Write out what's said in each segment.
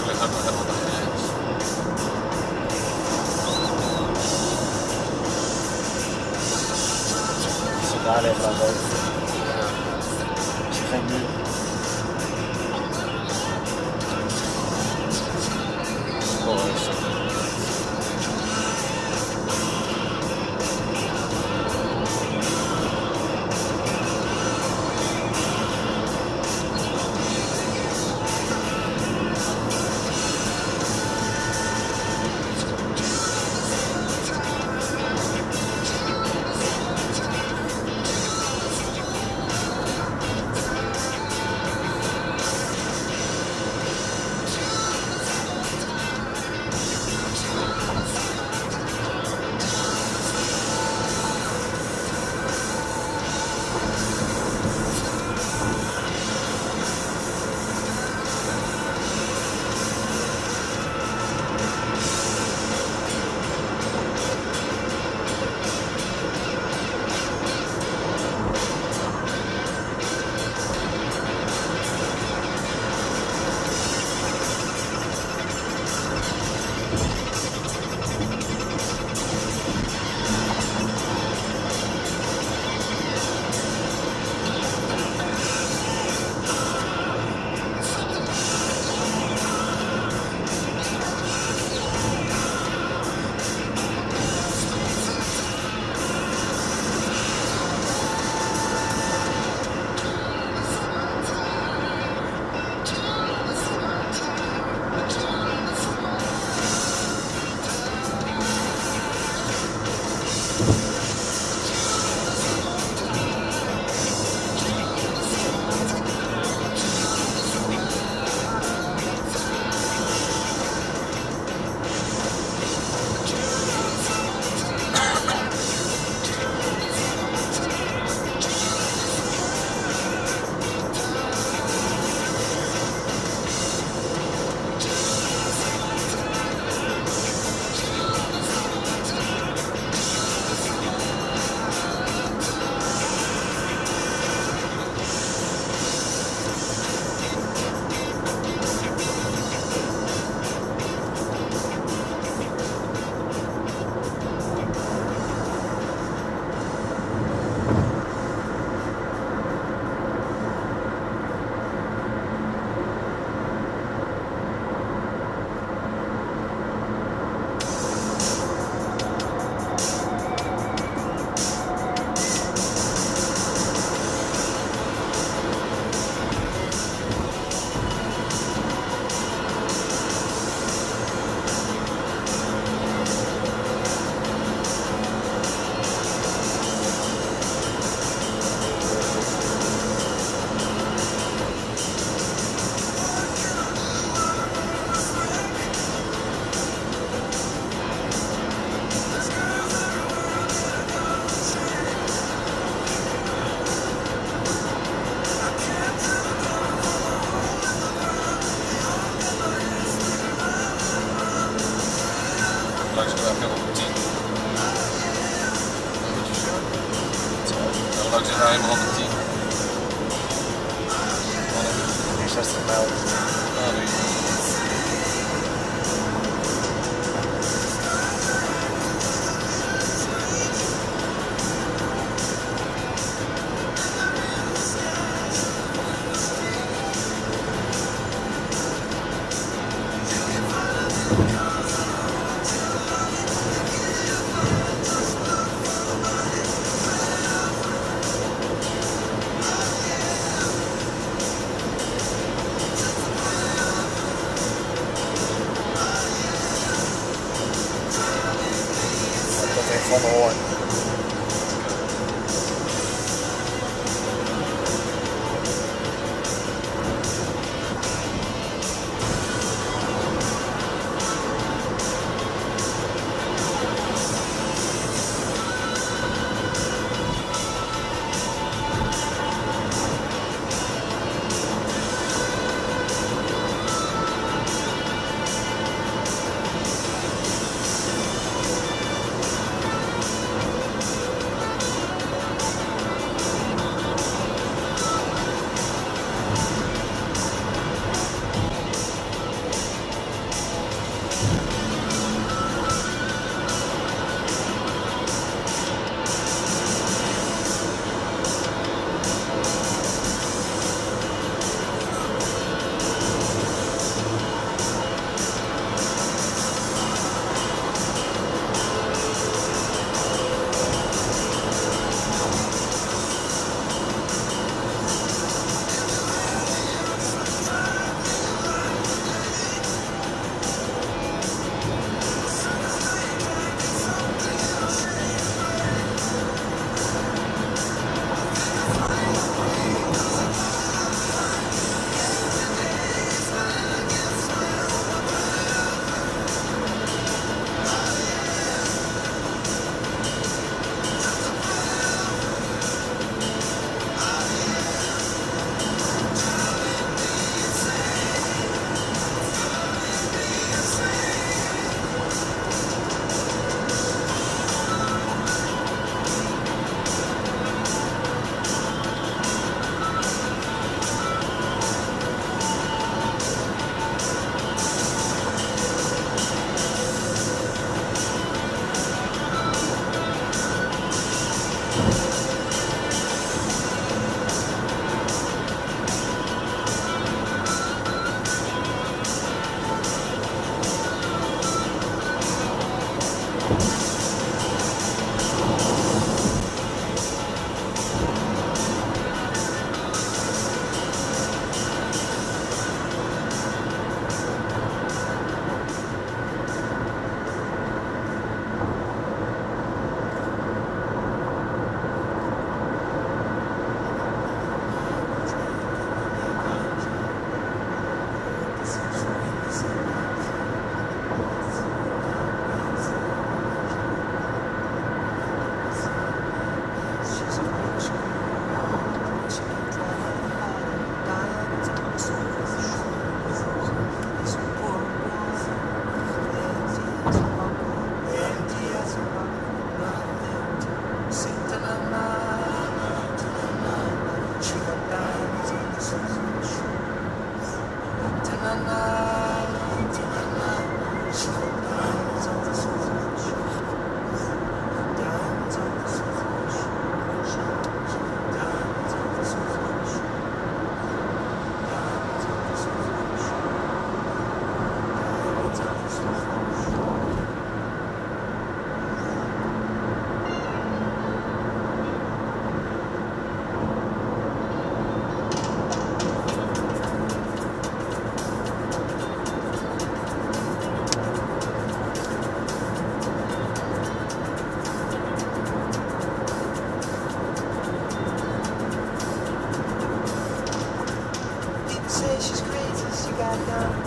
eigenlijk ook nog helemaal niet eens. Als je daar ligt laat ook. Als je geen muur. Langs de weg helemaal op 10. Langs de weg helemaal op 10. 60 mijl. Ah, nee. Van de hoorn.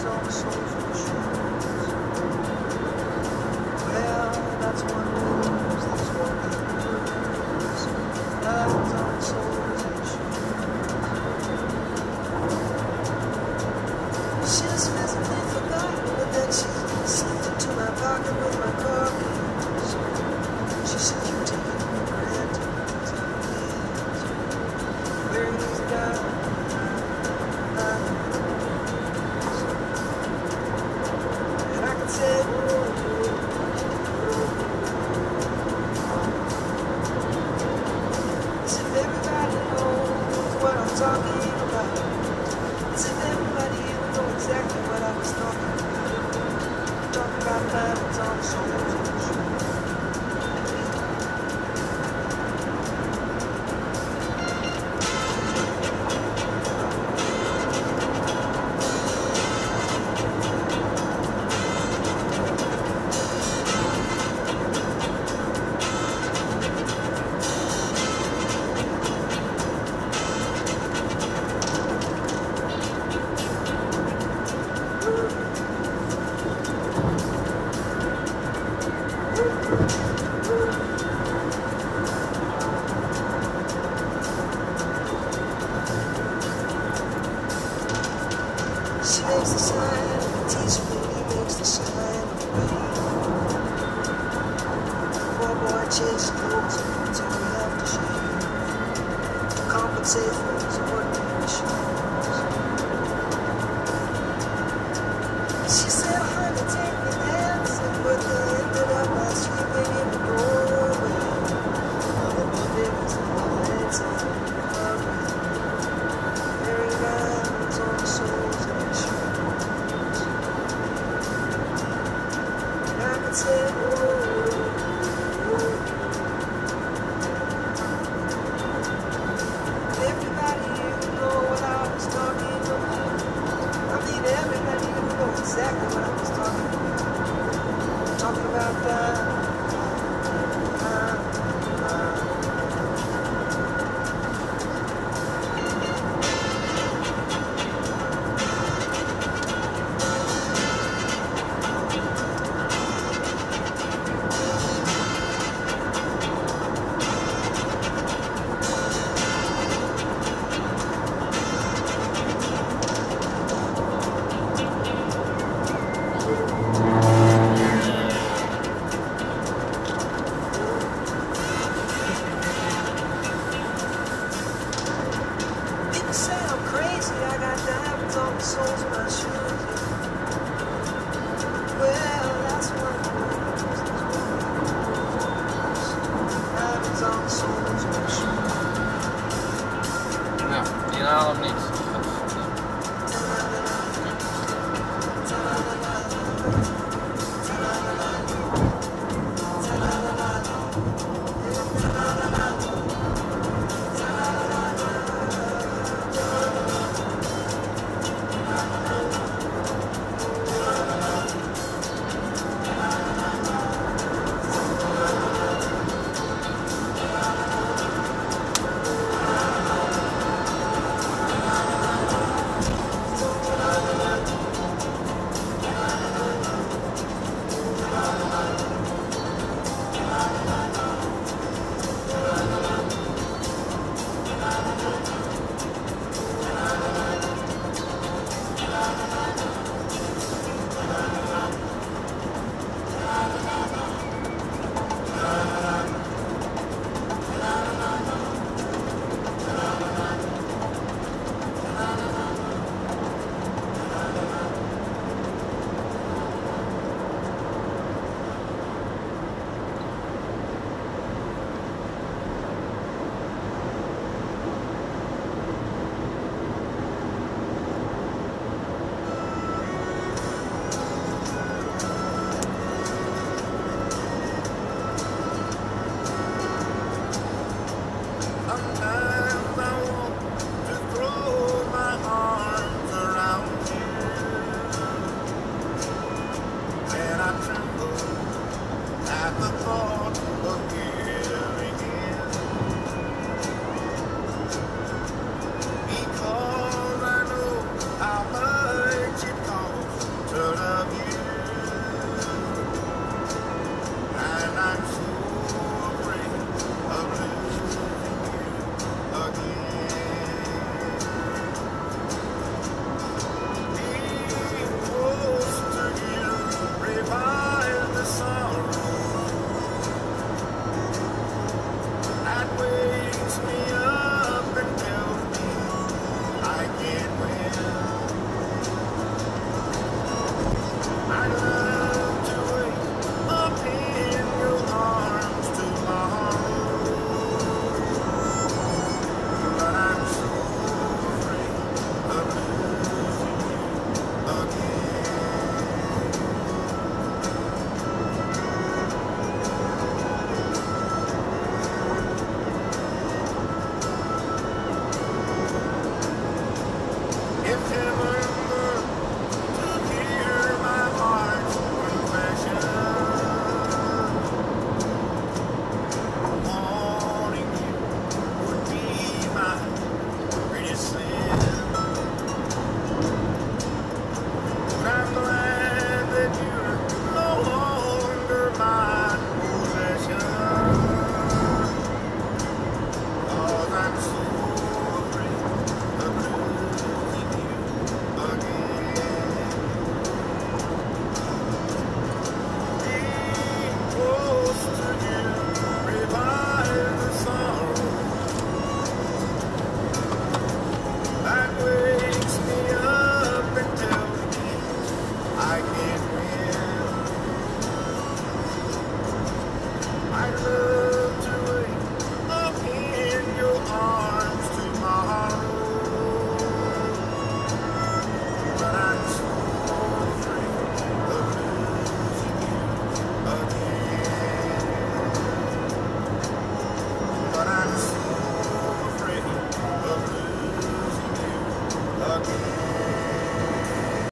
is all the souls of the shores. Well, that's one rose, that's one rose. That's all the souls of the shores. She just physically forgot, but then she slipped into my pocket with my car keys. She said, "You take it for granted, where is God?" And I can say, as if everybody knows what I'm talking about. As if everybody even knows exactly what I was talking about. Talking about diamonds on the souls of the shore. She makes the sign of a teaspoon, he makes the sign of a rain. The poor boy chases clothes until we have to shave to compensate for his ordinary shoes. She said, "Honey, take me dancing," but they ended up by sleeping in the doorway. All the buildings and the lights and the runway. Mary diamonds on the souls of the shores. And I could say, everybody you know what I was talking about. I mean, everybody you know exactly what I